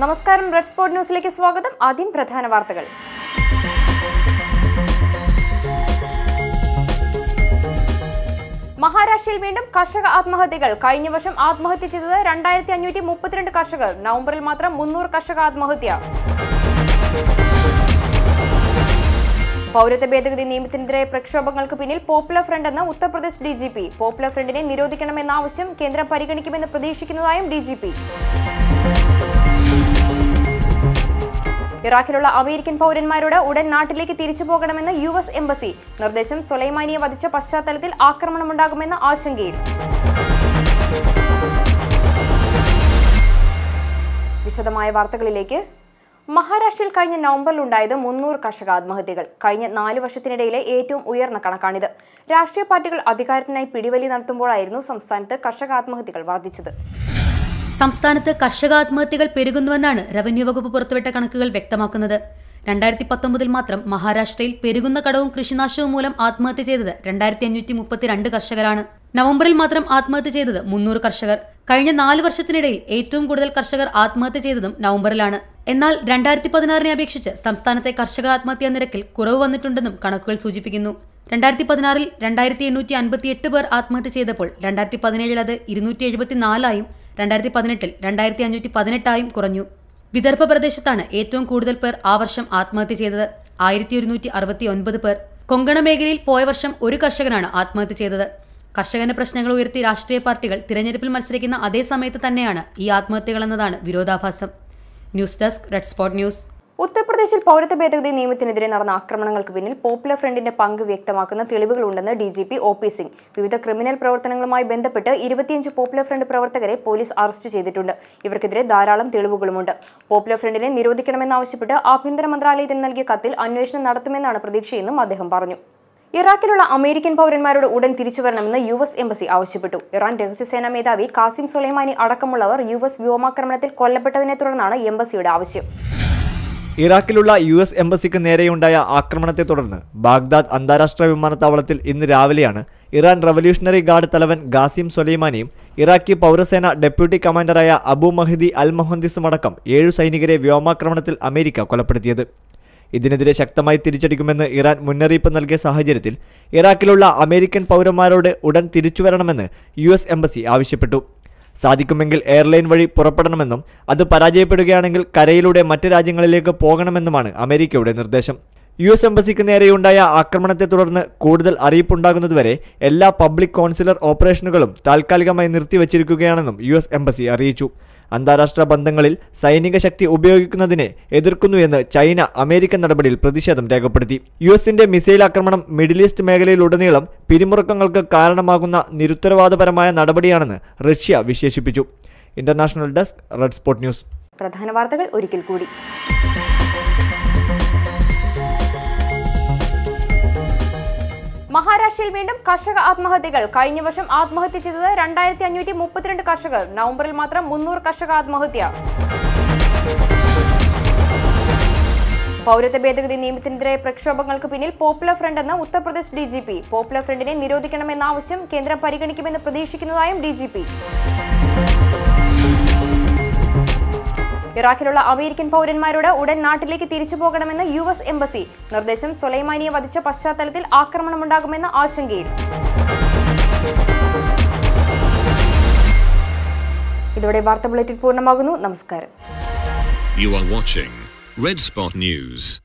നമസ്കാരം, red spot ന്യൂസിലേക്ക് സ്വാഗതം. ആദ്യം പ്രധാന വാർത്തകൾ. മഹാരാഷ്ട്രയിൽ വീണ്ടും കർഷക ആത്മഹത്യകൾ. കഴിഞ്ഞ വർഷം ആത്മഹത്യ ചെയ്തത് 2532 കർഷകർ. നവംബറിൽ മാത്രം 300 കർഷക ആത്മഹത്യ. പൗരത്വ ഭേദഗതി നിയമത്തിനെതിരെ പ്രക്ഷോഭങ്ങൾക്ക് പിന്നിൽ പോപ്പുലർ ഫ്രണ്ട് എന്ന് ഉത്തർപ്രദേശ് DGP. പോപ്പുലർ ഫ്രണ്ടിനെ നിരോധിക്കണമെന്ന ആവശ്യം കേന്ദ്രം പരിഗണിക്കുമെന്ന് പ്രതീക്ഷിക്കുന്നതായും DGP. ഇറാഖിലുള്ള അമേരിക്കൻ പൗരന്മാരോട് ഉടൻ നാട്ടിലേക്ക് തിരിച്ചു പോകണമെന്ന് US എംബസി. നിർദ്ദേശം സൊലൈമാനിയെ വധിച്ച പശ്ചാത്തലത്തിൽ ആക്രമണമുണ്ടാകുമെന്ന ആശങ്കയിൽ. വിശദമായ വാർത്തകളിലേക്ക്. മഹാരാഷ്ട്രയിൽ കഴിഞ്ഞ നവംബറിലുണ്ടായത് 300 കർഷക ആത്മഹത്യകൾ. കഴിഞ്ഞ 4 വർഷത്തിനിടയിലെ ഏറ്റവും ഉയർന്ന കണക്കാണിത്. രാഷ്ട്രീയ പാർട്ടികൾ അധികാരത്തിനായി പിടിവലി നടത്തുമ്പോഴായിരുന്നു സംസ്ഥാനത്ത് കർഷക ആത്മഹത്യകൾ വർദ്ധിച്ചത്. സംസ്ഥാനത്ത് കർഷക ആത്മഹത്യകൾ പെരുകുന്നുവെന്നാണ് റവന്യൂ വകുപ്പ് പുറത്തുവിട്ട കണക്കുകൾ വ്യക്തമാക്കുന്നത്. 2019 മാത്രം മഹാരാഷ്ട്രയിൽ പെരുകുന്ന കടവും കൃഷിനാശവും മൂലം ആത്മഹത്യ ചെയ്തത് 2532 കർഷകരാണ്. നവംബറിൽ മാത്രം ആത്മഹത്യ ചെയ്തത് 300 കർഷകർ. കഴിഞ്ഞ 4 വർഷത്തിനിടയിൽ ഏറ്റവും കൂടുതൽ കർഷകർ ആത്മഹത്യ ചെയ്തതും നവംബറിലാണ്. എന്നാൽ 2016 അപേക്ഷിച്ച് സംസ്ഥാനത്തെ കർഷക ആത്മഹത്യാ നിരക്കിൽ കുറവ് വന്നിട്ടുണ്ടെന്നും കണക്കുകൾ സൂചിപ്പിക്കുന്നു. 2016 2858 പേർ ആത്മഹത്യ ചെയ്തപ്പോൾ 2017 അത് 274 2018 2518 കുറഞ്ഞു. വിദർഭ പ്രദേശത്താണ് ഏറ്റവും കൂടുതൽ പേർ ആ വർഷം ആത്മഹത്യ ചെയ്തത്, 1169 പേർ. കൊങ്കണ മേഖലയിൽ പോയ വർഷം ഒരു കർഷകനാണ് ആത്മഹത്യ ചെയ്തത്. കർഷകന്റെ പ്രശ്നങ്ങൾ ഉയർത്തി രാഷ്ട്രീയ പാർട്ടികൾ തിരഞ്ഞെടുപ്പിൽ മത്സരിക്കുന്ന അതേ സമയത്ത് തന്നെയാണ് ഈ ആത്മഹത്യകളെന്നതാണ് വിരോധാഭാസം. News desk, red spot news. ഉത്തർപ്രദേശിൽ പൗരത്വ ഭേദഗതി നിയമത്തിനെതിരെ നടന്ന ആക്രമണങ്ങൾക്ക് പിന്നിൽ പോപ്പുലർ ഫ്രണ്ടിന്റെ പങ്ക് വ്യക്തമാക്കുന്ന തെളിവുകളുണ്ടെന്ന് DGP OP സിംഗ്. വിവിധ ക്രിമിനൽ പ്രവർത്തനങ്ങളുമായി ബന്ധപ്പെട്ട് 25 പോപ്പുലർ ഫ്രണ്ട് പ്രവർത്തകരെ പോലീസ് അറസ്റ്റ് ചെയ്തിട്ടുണ്ട്. ഇവർക്കെതിരെ ധാരാളം തെളിവുകളുമുണ്ട്. പോപ്പുലർ ഫ്രണ്ടിനെ നിരോധിക്കണമെന്നാവശ്യപ്പെട്ട് ആഭ്യന്തര മന്ത്രാലയത്തിന് നൽകിയ കത്തിൽ അന്വേഷണം നടത്തുമെന്നാണ് പ്രതീക്ഷയെന്നും അദ്ദേഹം പറഞ്ഞു. ഇറാഖിലുള്ള അമേരിക്കൻ പൗരന്മാരോട് ഉടൻ തിരിച്ചുവരണമെന്ന് US എംബസി ആവശ്യപ്പെട്ടു. ഇറാൻ രഹസ്യസേനാ മേധാവി ഖാസിം സൊലൈമാനി അടക്കമുള്ളവർ US വ്യോമാക്രമണത്തിൽ കൊല്ലപ്പെട്ടതിനെ തുടർന്നാണ് എംബസിയുടെ ആവശ്യം. ഇറാഖിലുള്ള US എംബസിക്ക് നേരെയുണ്ടായ ആക്രമണത്തെ തുടർന്ന് ബാഗ്ദാദ് അന്താരാഷ്ട്ര വിമാനത്താവളത്തിൽ ഇന്ന് രാവിലെയാണ് ഇറാൻ റവല്യൂഷണറി ഗാർഡ് തലവൻ ഖാസിം സൊലൈമാനിയും ഇറാഖി പൗരസേന ഡെപ്യൂട്ടി കമാൻഡറായ അബു മഹദി അൽ മൊഹന്ദിസും അടക്കം 7 സൈനികരെ വ്യോമാക്രമണത്തിൽ അമേരിക്ക കൊലപ്പെടുത്തിയത്. ഇതിനെതിരെ ശക്തമായി തിരിച്ചടിക്കുമെന്ന് ഇറാൻ മുന്നറിയിപ്പ് നൽകിയ സാഹചര്യത്തിൽ ഇറാഖിലുള്ള അമേരിക്കൻ പൗരന്മാരോട് ഉടൻ തിരിച്ചുവരണമെന്ന് US എംബസി ആവശ്യപ്പെട്ടു. സാധിക്കുമെങ്കിൽ എയർലൈൻ വഴി പുറപ്പെടണമെന്നും അത് പരാജയപ്പെടുകയാണെങ്കിൽ കരയിലൂടെ മറ്റ് രാജ്യങ്ങളിലേക്ക് പോകണമെന്നുമാണ് അമേരിക്കയുടെ നിർദ്ദേശം. US എംബസിക്ക് നേരെയുണ്ടായ ആക്രമണത്തെ തുടർന്ന് കൂടുതൽ അറിയിപ്പുണ്ടാകുന്നതുവരെ എല്ലാ പബ്ലിക് കോൺസുലർ ഓപ്പറേഷനുകളും താൽക്കാലികമായി നിർത്തിവച്ചിരിക്കുകയാണെന്നും US എംബസി അറിയിച്ചു. അന്താരാഷ്ട്ര ബന്ധങ്ങളിൽ സൈനിക ശക്തി ഉപയോഗിക്കുന്നതിനെ എതിർക്കുന്നുവെന്ന് ചൈന അമേരിക്കൻ നടപടിയിൽ പ്രതിഷേധം രേഖപ്പെടുത്തി. USന്റെ മിസൈൽ ആക്രമണം മിഡിൽ ഈസ്റ്റ് മേഖലയിലുടനീളം പിരിമുറുക്കങ്ങൾക്ക് കാരണമാകുന്ന നിരുത്തരവാദപരമായ നടപടിയാണെന്ന് റഷ്യ വിശേഷിപ്പിച്ചു. International desk, red spot news. പ്രധാന വാർത്തകൾ ഒരിക്കൽ കൂടി. മഹാരാഷ്ട്രയിൽ വീണ്ടും കർഷക ആത്മഹത്യകൾ. കഴിഞ്ഞ വർഷം ആത്മഹത്യ ചെയ്തത് 2532 കർഷകർ. നവംബറിൽ മാത്രം 300 കർഷക ആത്മഹത്യ. പൗരത്വ ഭേദഗതി നിയമത്തിനെതിരെ പ്രക്ഷോഭങ്ങൾക്ക് പിന്നിൽ പോപ്പുലർ ഫ്രണ്ട് എന്ന് ഉത്തർപ്രദേശ് DGP. പോപ്പുലർ ഫ്രണ്ടിനെ നിരോധിക്കണമെന്ന ആവശ്യം കേന്ദ്രം പരിഗണിക്കുമെന്ന് പ്രതീക്ഷിക്കുന്നതായും DGP. ഇറാഖിലുള്ള അമേരിക്കൻ പൗരന്മാരോട് ഉടൻ നാട്ടിലേക്ക് തിരിച്ചു പോകണമെന്ന് US എംബസി. നിർദ്ദേശം സൊലൈമാനിയെ വധിച്ച പശ്ചാത്തലത്തിൽ ആക്രമണമുണ്ടാകുമെന്ന ആശങ്കയിൽ. ഇതോടെ വാർത്താ ബുള്ളറ്റിൻ പൂർണ്ണമാകുന്നു. നമസ്കാരം. You are watching Red Spot News.